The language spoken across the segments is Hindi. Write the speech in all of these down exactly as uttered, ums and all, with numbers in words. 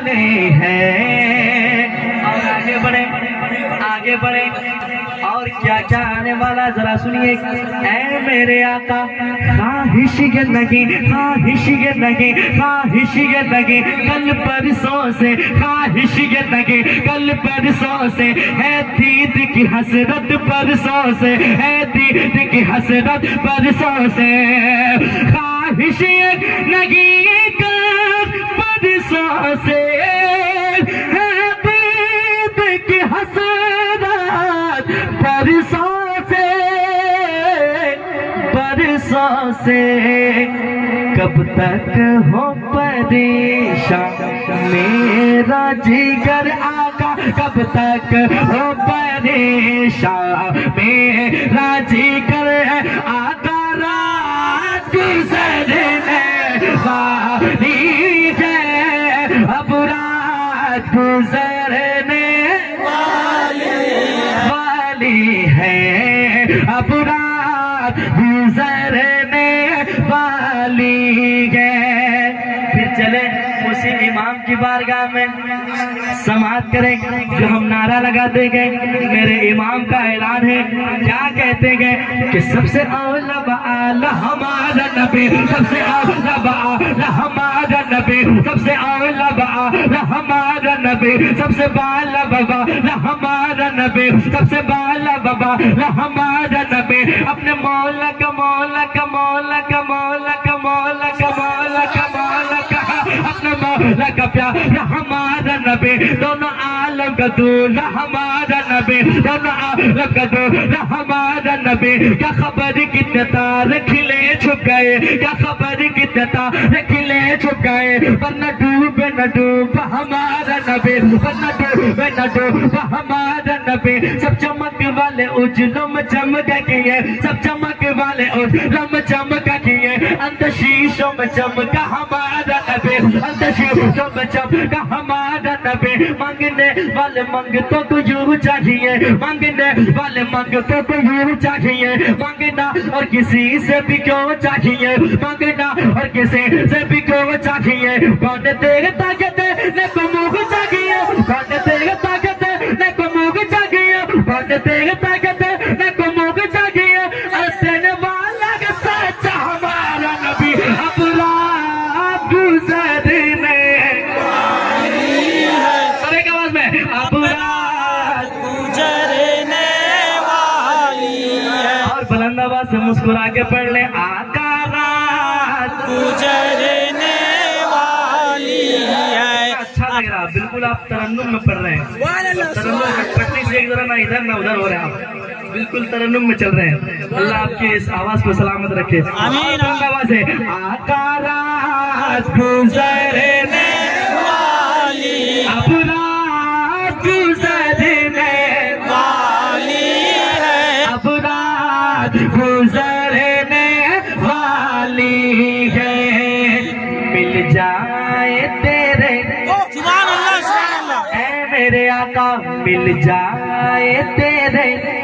वाले हैं। और आगे बढ़े आगे बढ़े और क्या क्या आने वाला जरा सुनिए। ऐ मेरे आका ख्वाहिश ये नहीं, ख्वाहिश ये नहीं, ख्वाहिश ये नहीं, कल परसों से ख्वाहिश ये नहीं, कल परसों से है दीद की हसरत, परसों से है दीद की हसरत, परसों से ख्वाहिश ये नहीं, कल परसों से है दीद की हसरत, परसों से परसों से कब तक हो परेशान मेरा जिगर आका, कब तक हो परेशान मेरा जिगर आका, रात गुजरने वाली है, अब रात गुजरने है, अब रात गुजरने वाली है। फिर चले उसी इमाम की बारगाह में समाअत करें जो हम नारा लगाते गए। मेरे इमाम का ऐलान है, क्या कहते गए कि सबसे औला बाला हमारा नबी, सबसे औला बाला हमारा नबी, सबसे औला बाला हमारा नबी, सबसे बाला बाबा हमारा नबी, सबसे बाला बाबा हमारा नबी, अपने मौला का मौला का मौला का मौला का मौला का मौला का मौला का अपने मौला का प्यारा हमारा नबी, दोनों आलम का दूल्हा हमारा नबी, दोनों आलम का दूल्हा हमारा नबी। क्या खबर कितने तारे खिले छुप गए, क्या खबर कितने तारे खिले छुप गए, पर न डूबे न डूबा हमारा नबी, पर न डूबे न डूबा हमारा नबी। सब चमक वाले उजलों में चमक किए, सब चमक वाले उजलों में चमक किए, अंदर शीशों में चमका हमारा नबी, अंदर शीशों में चमका हमारा नबी। मांगने वाले मंगतों को यूं चाहिए, मांगने वाले मंगतों को यूं चाहिए, मांगना और किसी से भी क्यों चाहिए, मांगना और किसी से भी क्यों चाहिए। कौन तेरे ताकत ने को मुँह चाहिए, कौन तेरे ताकत ने को मुँह चाहिए, कौन तेरे ताकत ने को मुँह चाहिए। हंसने वाला का सच्चा हमारा नबी, अब रात गुजरने सरे की आवाज में, अब रात गुजरने वाली है। और बुलंद आवाज से मुस्कुरा के पढ़ ले, आका रात गुजरने वाली है। अच्छा लग रहा, बिल्कुल आप तरन्नुम में पढ़ रहे हैं, तरन्नुम में पढ़ने से एक जरा ना इधर ना उधर हो रहे हैं, आप बिल्कुल तरन्नुम में चल रहे हैं। अल्लाह आपकी इस आवाज को सलामत रखे। आमीन। आवाज है, आका रात गुजरने वाली, अब रात गुजरने वाली है, अब रात गुजरने वाली है। मिल जाए तेरे ऐ मेरे आका, मिल जाए तेरे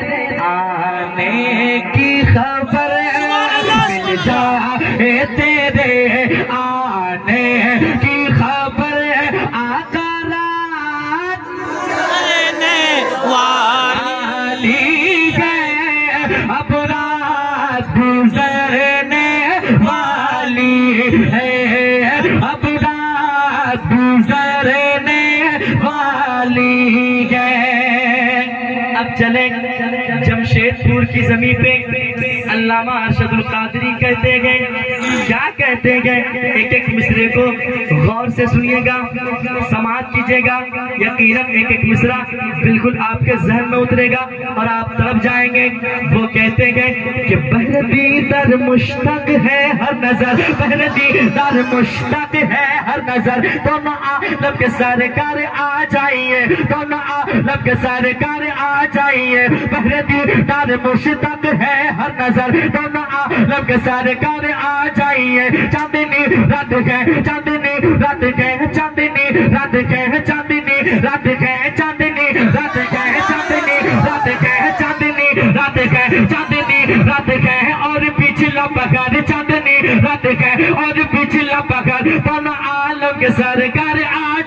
आने की खबर, मिल जाए तेरे आने की खबर, आका रात गुजरने वाली है, अब रात गुजरने वाली है, अब रात गुजरने वाली है। अब चले जमशेदपुर की जमीन पे अल्लामा अरशदुल कादरी कहते गए, क्या कहते गए, एक एक मिसरे को गौर से सुनिएगा, समाअत कीजिएगा। यकीनन एक एक मिसरा बिल्कुल आपके जहन में उतरेगा और आप तरफ जाएंगे। वो कहते गए कि बहरदी दर मुश्ताक है हर नजर, बहरदी दर मुश्ताक है हर नजर, दोनों आलम के सरकार आ जाइए, दोनों आलम के सरकार आ जाइए। बहरदी दर मुश्ताक है हर नजर, दोनों आलम के सरकार आ जाइए। चांदनी रात है, चांदनी रात है, चांदनी रात है, चांदनी रात है, चांदनी रात है, चांदनी रात है, चांदनी रात है, चांदनी रात है। और पिछला पकड़ चांदनी रात है, और पिछला पकड़, दोनों आलम के सरकार आ जाइए।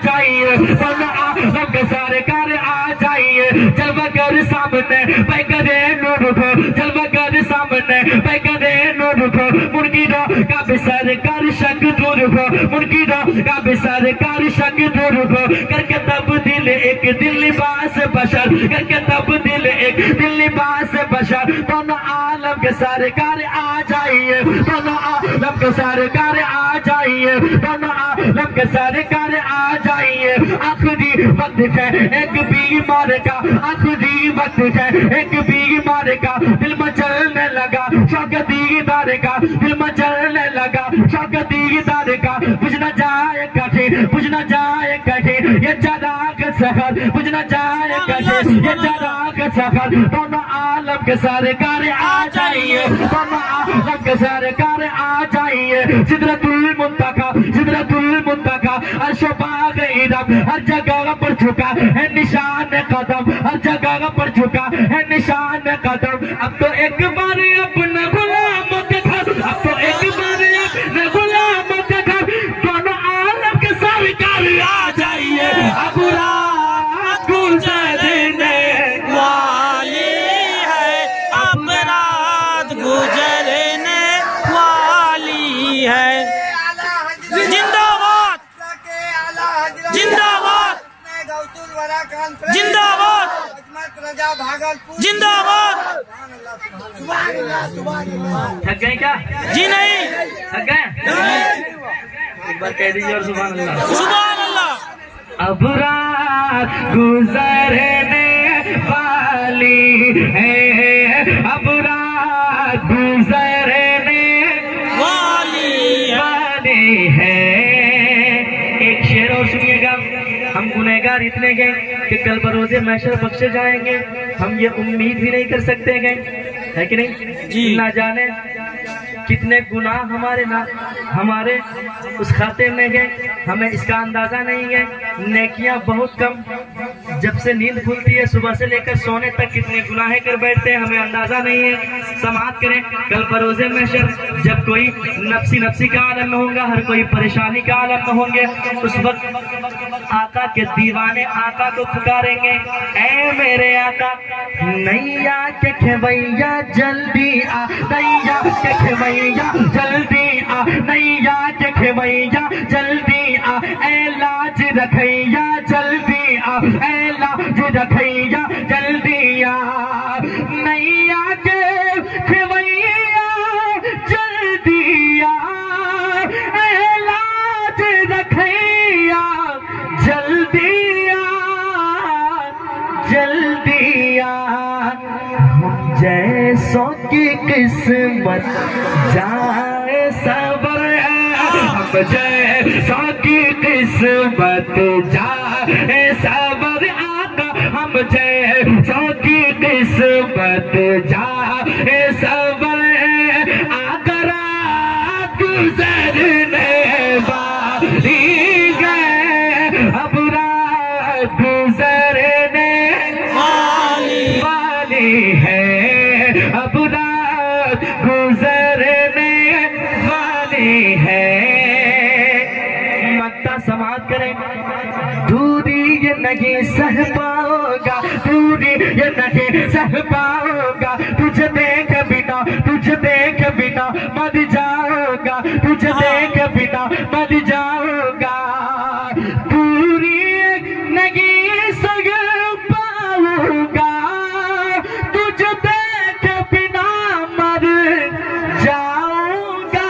दोनों आलम के सरकार आ जाइए, जलवा कर सामने पैकरे नूर को, जलवा कर सामने पैकरे नूर को, मुर्गिदा का भी सरकार शक दूर को, मुर्गिदा का भी सरकार शक दूर को, करके तब्दील एक दिल लिबास बशर, करके तब्दील एक दिल लिबास बशर, दोनों आलम के सरकार आ जाइए, दोनों आलम के सरकार आ जाइए, दोनों आलम के सरकार आ जाइए। आखिरी वक्त है एक बीमार का, आखिरी वक्त है एक बीमार का, दिल में चलने लगा शौक दीदार का, दिल में चलने लगा शौक दीदार का, बुझ न जाए कठिन, बुझ न जाए कठिन ये चराग सफर, बुझ न जाए कठिन ये चराग सफर, दोनों आलम के सरकार आ जाइए, दोनों आलम के सरकार आ जाइए। सिदरतुल मुंतहा, सिदरतुल मुंतहा अर्श बाग इदम, हर जगह पर झुका है निशान कदम, हर जगह पर झुका है निशान कदम। अब तो एक बार अपना गुलाम के घर, अब तो एक बार अपना गुलाम के घर, दोनों आलम के सरकार आ जाइए। अब रात गुजरने वाली है, अब रात गुजरने वाली है। जिंदाबाद जिंदाबाद जिंदाबाद जिंदाबाद। थक गए क्या? जी नहीं, थक गए? एक बार कह दीजिए और सुभान अल्लाह, सुभान अल्लाह। अब रात गुजरने वाली है, अब रात गुजरने वाली वाली है। एक शेर और सुनिएगा, हम गुनहगार इतने गए कि कल बरोज़े महशर बख्शे जाएंगे, हम ये उम्मीद भी नहीं कर सकते गए, है कि नहीं जी? ना जाने कितने गुनाह हमारे ना हमारे उस खाते में गए, हमें इसका अंदाजा नहीं है। नेकियां बहुत कम, जब से नींद खुलती है सुबह से लेकर सोने तक कितने गुनाह कर बैठते हैं, हमें अंदाजा नहीं है। समाप्त करें, कल बरोज़े महशर जब कोई नफ्सी नफ्सी का आलम में होगा, हर कोई परेशानी का आलम में होंगे, उस वक्त आका के दीवाने आका को पुकारेंगे, ऐ मेरे आका नैया के खेवैया जल्दी आ, नैया के खेवैया जल्दी आ, नैया के खेवैया जल्दी आ, ऐ लाज रखैया जल्दी आ, ऐ लाज रखैया जल्दी आ, नैया के खेवैया जल्दी आ, ऐ लाज रखैया जल्दी आ, जल्दी आ। जैसों की किस्मत जाए सबर है, अब जैसों की किस्मत जाए सबर आका, हम जैसों की किस्मत जाए सबर आका, रात गुजरने वाली है, अब रात गुजरने वाली वाली है, अब रात गुजरने वाली है। मक्ता समाप्त करें, दूरी ये नहीं सह पाओगा, दूरी ये नहीं सह पाओगा, तुझे देख बिना तुझे देख बिना मर जाओगा, तुझे देख बिना मर जाओगा, दूरी नहीं सह पाऊंगा, तुझे देख बिना मर जाऊंगा,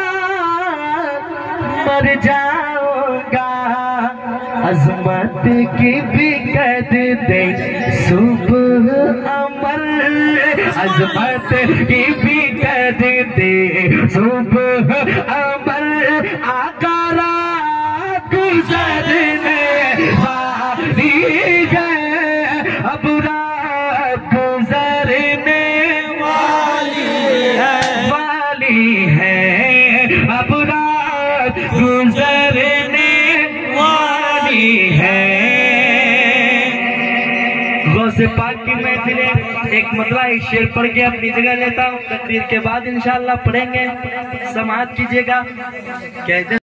मर जाऊंगा। अजमत की भी कद दे सुबह अमर, अजमत की भी कद दे सुबह अमर, आका रात गुजरने वाली है, अब रात गुजरने वाली है वाली है, अब रात गुजरने वाली है। गौसे पाक की महफिल एक मतला एक शेर पढ़ के अपनी जगह लेता हूँ, तकरीर के बाद इंशाअल्लाह पढ़ेंगे, समाअत कीजिएगा। कहते